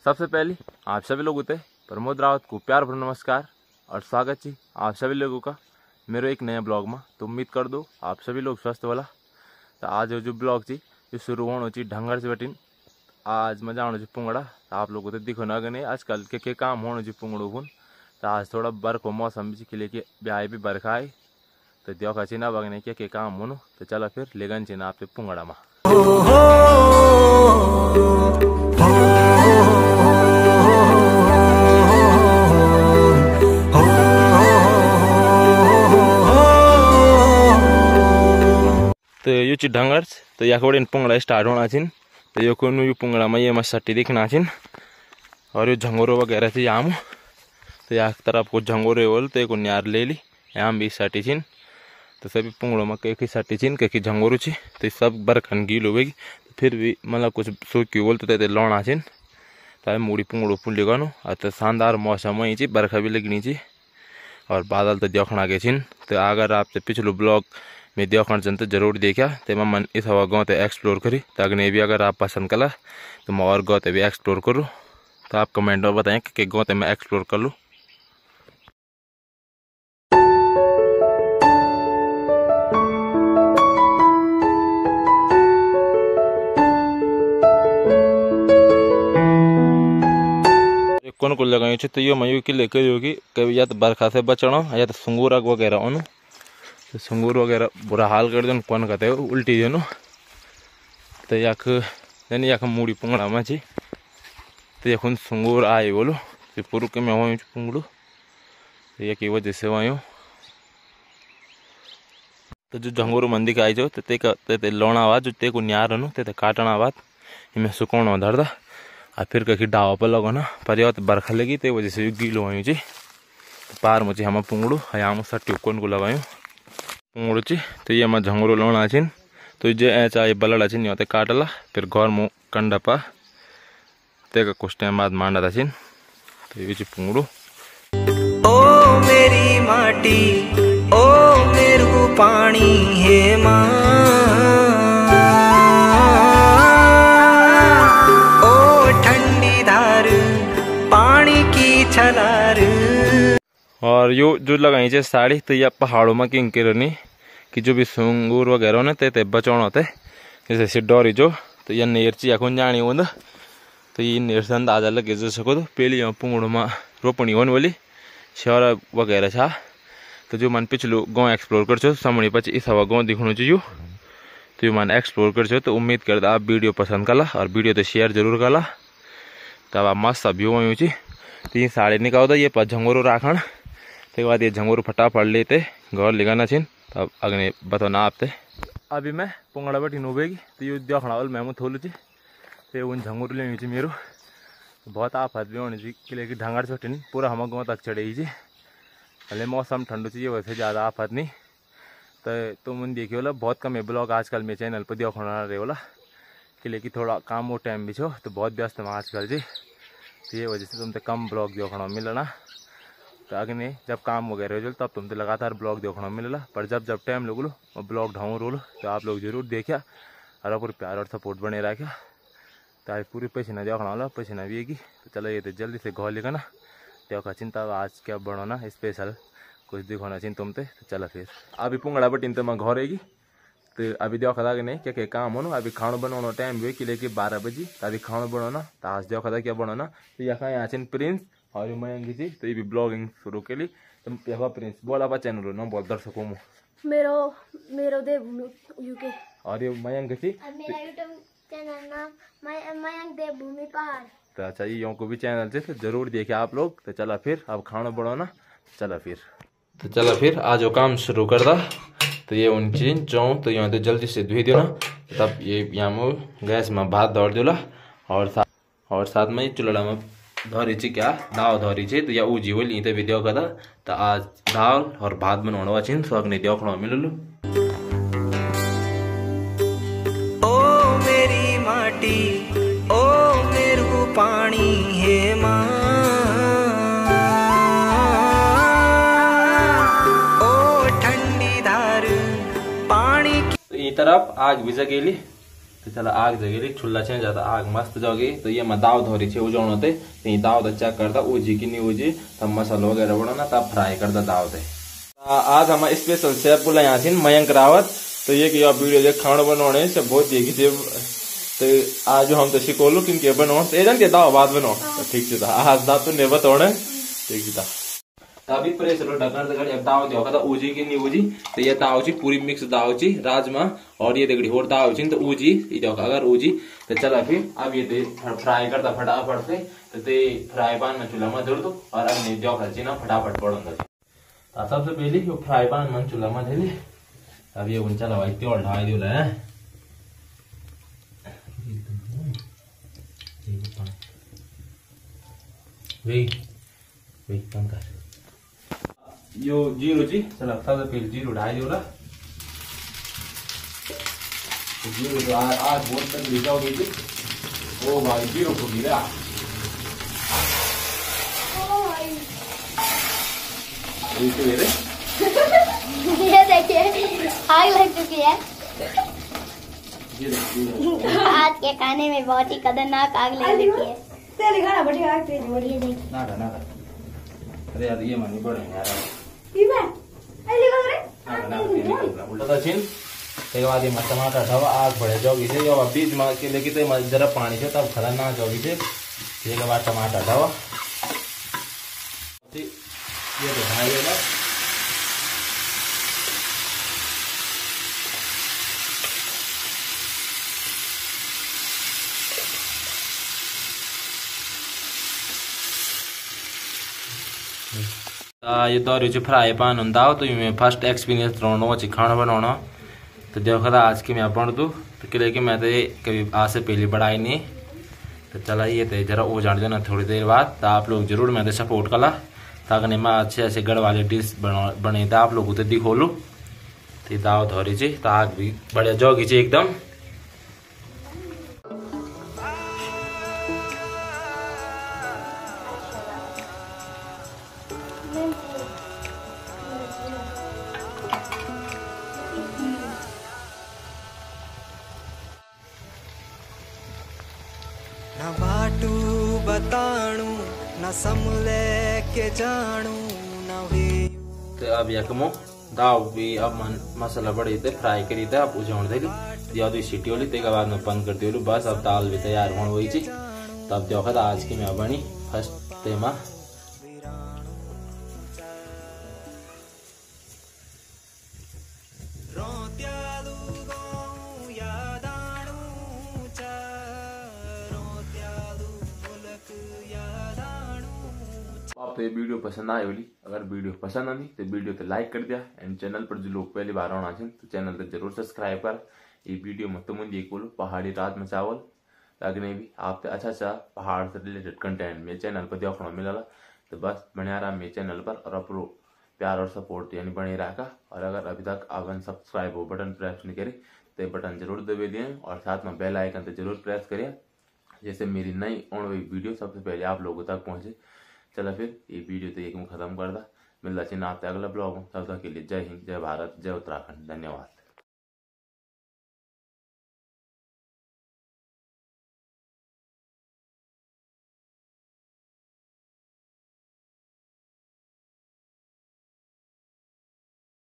सबसे पहले आप सभी लोगों से प्रमोद रावत को प्यार भरा नमस्कार और स्वागत जी आप सभी लोगों का मेरे एक नया ब्लॉग में। तो उम्मीद कर दो आप सभी लोग स्वस्थ वाला। तो आज जो ब्लॉग थी ये शुरू होना चाहिए ढंगर से बटिन। आज मजा आना चाहिए पुंगड़ा। तो आप लोगों को दिखो ना नहीं आजकल के काम होना चाहिए पुंगड़ों को। तो आज थोड़ा बर्फ हो मौसम भी के लिए ब्याह भी बरखा है। तो देखा चाहिए ना बगने के काम होनो। तो चलो फिर लेगन चाहिए ना आपसे पुंगड़ा में। तो यो ची ढंगर्स तो या पुंगड़ा स्टार्ट होना छिन। तो यो को यू पुंगड़ा में ये मस्टी दिखना छिन और यो झंगोरो वगैरह थी यहाँ। तो या तरफ को झंगोरे होल तो एक न्यार ले ली यहाँ भी सटी छिन। तो सभी पुंगड़ों में कई सटी छिन कई झंगोरू छी। तो सब बरखन गील होगी फिर भी मतलब कुछ सूखी बोल तो लौना छिन। तो मूड़ी पुंगड़ो पुल्ली गनु तो शानदार मौसम वही बरखा भी लगनी छी और बादल तो देखना के छिन। तो अगर आपसे पिछलो ब्लॉग में देखना चंद तो जरूर देखा तो मैं इस हवा गाँव तो एक्सप्लोर करी। तो अगने भी अगर आप पसंद कला तो मैं और गाँव भी एक्सप्लोर करूँ। तो आप कमेंट में बताएं कि गाँव तो मैं एक्सप्लोर कर लूँ। कौन को लगाई तो यो मयू की लेकर होगी कभी या तो बरखा से बचना या तो सुंगूर वगैरह ओनो। तो सुंगूर वगैरह बुरा हाल कर देन कौन कहते हो उल्टी देनो। तो याक मूड़ी पुंगड़ा में छी। तो यख सुंगूर आए बोलो तो पुरु के मैं वहीं पुंगड़ू तो यह की वजह से वहीं। तो जो झंगोरू मंदी का आई जो ते लौना आवाज जो ते को न्यार नो ते काटना आवाज इमें सुकोना धरदा और फिर कहीं डावा पर लगना पर यह तो बरखा लगी तो वजह से गीलो वहीं जी। पार मुझे हम पुंगड़ू यहाँ सट्टी कौन को लगायूँ पुंगड़ू ची। तो ये मैं झंगोरू लौना छिन। तो जे ऐसा ये बलड़ा छिन यहाँ काटला फिर घर मुँह कंडा पा ते कुछ टाइम बाद मांडा था छिन। तो ये पुंगड़ू ओ मेरी माटी ओ मेरू पानी हे माँ ओ ठंडी धार पानी की छलार। और यो जो लगाई है साड़ी तो यह पहाड़ों में किंग के रहनी कि जो भी सुंगूर वगैरह ने ते बचाना होते जैसे सिडोरी जो। तो यह नेरची या जानी हो तो ये नेर से अंदाजा लगे जो सको। तो पहले यहाँ पुंगड़ों में रोपनी होने वाली शहर वगैरह था। तो जो मन पिछलो गाँव एक्सप्लोर कर सामने पच इस हवा गाँव दिखना चाहिए। तो ये मन एक्सप्लोर कर तो उम्मीद करता आप वीडियो पसंद कला और वीडियो तो शेयर जरूर कला। तब आप मस्त व्यू वहीं ची। तो ये साड़ी निकाल ये पर झंगोरू राखण के बाद ये झंगोरू फटाफट लेते घर लेगाना छिन। तब अगने बताना आपते अभी मैं पुंगड़ा बटी नोबेगी तो ये देखना वाल मैं थोलू ची। तो उन झंगोरू लेनी चाहिए मेरू बहुत आफत भी होनी चाहिए कि लेकिन ढंगर छोटे नहीं पूरा हम गाँव तक चढ़ेगी जी। भले मौसम ठंडू चाहिए वैसे ज़्यादा आफत नहीं। तो तुम देखिए वाला बहुत कम है ब्लॉग आजकल मेरे चैनल पर देखना रहे वाला कि लेकिन थोड़ा काम वो टाइम भी छो तो बहुत व्यस्त है आजकल जी। तो ये वजह से तुमसे कम ब्लॉग देखना मिलना। तो अगने जब काम वगैरह हो तब तुमसे लगातार ब्लॉग देखना मिलेगा। पर जब टाइम लोग लो और ब्लॉग ढाऊँ रोलो तो आप लोग जरूर देखिया और पूरे प्यार और सपोर्ट बने रखा। तो आज पूरी पसीना देखना वाला पसीना भी है। तो चलो ये तो जल्दी से घर लेगा ना देखा चिंता आज क्या बनाना स्पेशल कुछ दिखाना चाहिए तुमसे। तो चलो फिर अभी पुंगड़ा बटिन तो मैं घर आएगी। तो अभी देखा था कि नहीं क्या काम हो अभी खाना बनाना टाइम भी कि लेके 12 बजे। तो अभी खाना बनाना तो आज देखा था क्या बनाना। तो यहाँ छिन प्रिंस और मयंक जी। तो ये भी ब्लॉगिंग शुरू के लिए तो यहाँ प्रिंस बोला बा चैनल ना बहुत दर्शकों में मेरो मेरो देवभूमि यूके और ये मयंक जी मेरा यूट्यूब चैनल नाम मयंक देवभूमि पहाड़। तो अच्छा ये को भी चैनल से तो जरूर देखे आप लोग। तो चला फिर अब खाना बनाना चला फिर आज वो काम शुरू कर दा। तो ये उन चीज जाऊँ तो यहाँ तो जल्दी से धोई देना तब ये यहाँ गैस में भात धर देला और साथ में चूल्हा में धरी ची क्या दाल धरी ची। तो या उजी हो ली भी देखा था। तो आज दाल और भात बनाने वा छिन सब नहीं देखना मिललू। ओ मेरी माटी ओ मेरू पानी हे माँ ओ ठंडी धार पानी की। तो ये तरफ आग भी जगेली तो चला आग जगेली छुल्ला छे जाता आग मस्त जगे तो ये मैं दाव धोरी छे उजोण होते तो दाव चेक करता उजी की नहीं उजी तब मसाला वगैरह बनाना तब फ्राई करता दाव थे। आज हमारा स्पेशल शेफ बोला यहाँ से मयंक रावत तो ये कि वीडियो देख खाना बनाने से बहुत देखी थे तो आज हम तो सिखोलू किनके बनाओ तो एजन के दाव बाद बनाओ तो ठीक था आज दाव तो नहीं बताओ ठीक था तभी प्रेस लो ढक्कन से अब दाव देखा था उजी की नहीं उजी तो ये दाव ची पूरी मिक्स दाव ची राजमा और ये देखड़ी और दाव ची तो उजी ये देखा अगर उजी तो चला फिर अब ये फ्राई करता फटाफट से तो फ्राई पैन में चूल्हा में धर दो और अब नहीं देखा ची ना फटाफट पड़ो सबसे पहले यो फ्राई पैन में चूल्हा में धरे अब ये चला भाई तेल ढाई दियो है वे कम कर यो जीरो जी चला सबसे पहले जीरो ढाई दियो ला जीरो तो आज बहुत तक लिखा होगी जी ओ भाई जीरो को गिरा ये देखिए आग लग चुकी है। आज के खाने में बहुत ही खतरनाक आग लग रही है। तेरे खाना बढ़िया आग तेज बढ़िया ये देखिए ना अरे यार ये मानी पड़े यार पीवा अरे रे उल्टा था छिन के बाद ये टमाटर ढवा आग बढ़े जोगी से यो बीच में के लेके तो जरा पानी से तब खरा ना जोगी से के बाद टमाटर ढवा ये तो भाई है ये दौरी जो फ्राई पैन होता तो मैं फर्स्ट एक्सपीरियंस रोना खाना बनाना तो देखा था आज की मैं बन दूँ तो कि लेकिन मैं तो कभी आज से पहले बढ़ाई नहीं तो चला ये तो जरा वो जान देना थोड़ी देर बाद तो आप लोग जरूर मैं तो सपोर्ट कला ताकि मैं अच्छे अच्छे गढ़ वाले डिश बने तो आप लोग उतर दिखोलू तो दाव धोरी ची तो आग भी बढ़िया जोगी ची एकदम न बाटू बताणू न समले के जानू न वे तो अब यकमो दाव भी अब मसाला बड़ी थे फ्राई करी थे अब उजाड़ देली दिया तो सीटी वाली ते बाद में बंद कर दियो बस अब दाल भी तैयार होने हुई थी तब देखा था आज की मैं बनी फर्स्ट तेमा आपको ये वीडियो पसंद आई होली अगर वीडियो पसंद आई तो वीडियो तो लाइक कर दिया एंड चैनल पर जो लोग पहली बार आना चाहिए तो चैनल तो जरूर सब्सक्राइब कर ये वीडियो में तुम देख बोलो पहाड़ी रात में चावल लगने भी आप अच्छा अच्छा पहाड़ से रिलेटेड कंटेंट मेरे चैनल पर देखना मिला तो बस बने रहा मेरे चैनल पर और अपनो प्यार और सपोर्ट यानी बने रहा और अगर अभी तक आपने सब्सक्राइब हो बटन प्रेस नहीं करे तो बटन जरूर दबे दिए और साथ में बेल आइकन तो जरूर प्रेस करिए जैसे मेरी नई आने वाली वीडियो सबसे पहले आप लोगों तक पहुंचे। चला फिर ये वीडियो तो एक में खत्म कर दा मिलता चिन्ह आपसे अगला ब्लॉग तब तक के लिए जय हिंद जय भारत जय उत्तराखंड धन्यवाद।